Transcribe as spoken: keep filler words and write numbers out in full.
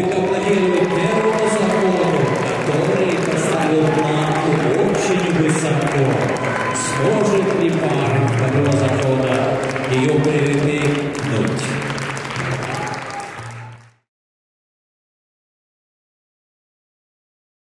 Публика аплодирует первому заходу, который поставил планку очень высоко. Сможет ли пара второго захода ее привести